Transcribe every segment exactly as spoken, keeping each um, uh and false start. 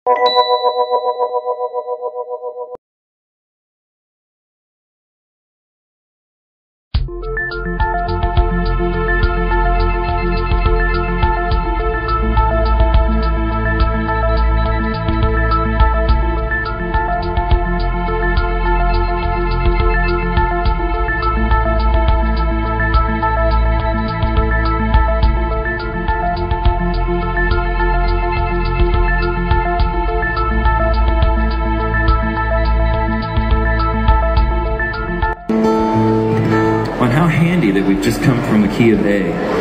That we've just come from the key of A.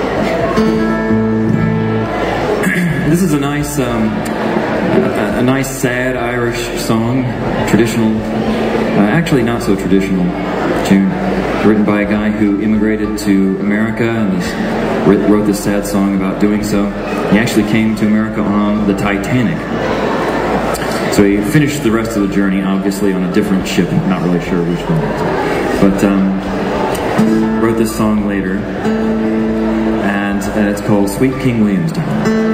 This is a nice, um, a, a nice sad Irish song, traditional, uh, actually not so traditional tune, written by a guy who immigrated to America and he's wrote this sad song about doing so. He actually came to America on the Titanic. So he finished the rest of the journey, obviously, on a different ship. Not really sure which one. But, um, wrote this song later, and uh, it's called Sweet King Williamstown.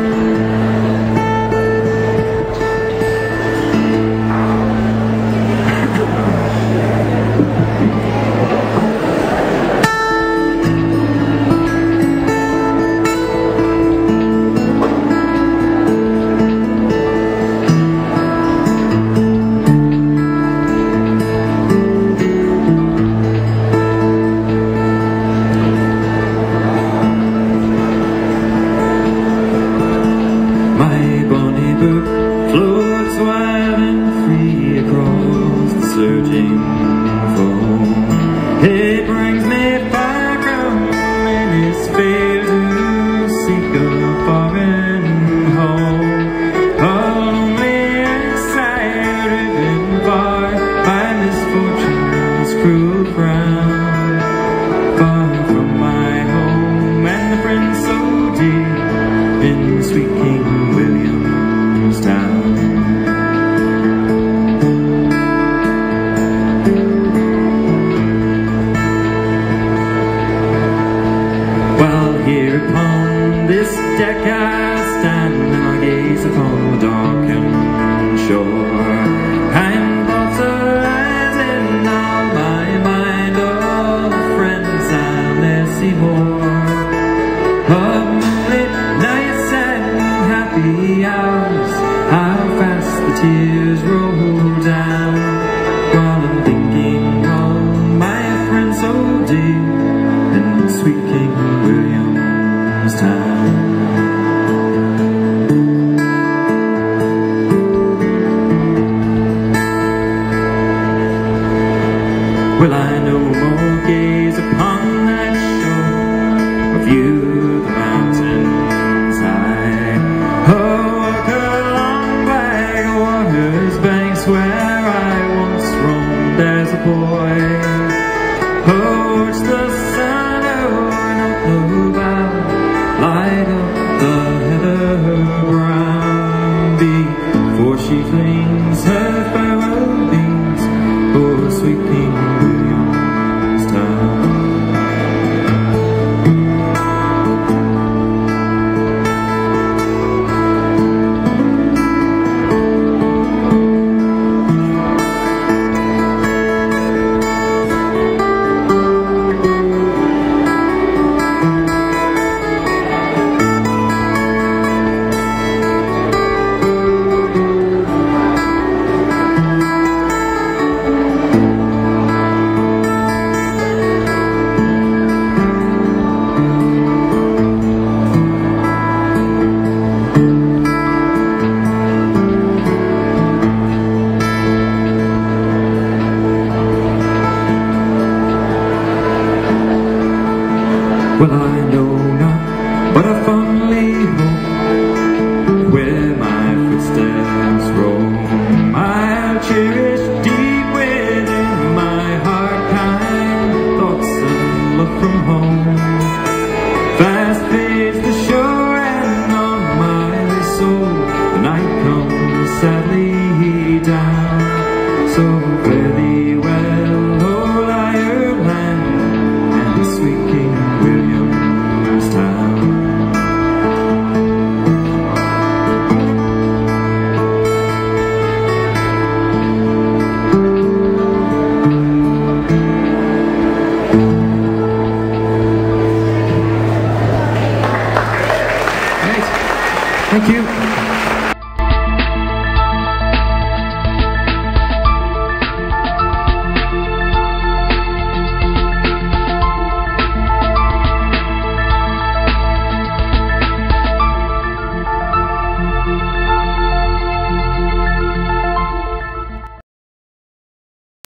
Will I no more gaze upon that shore, or view the mountains high? Oh, walk along by the water's banks where I once roamed as a boy. Oh, watch the sun, oh, not know about, light up the heather brown before she flames.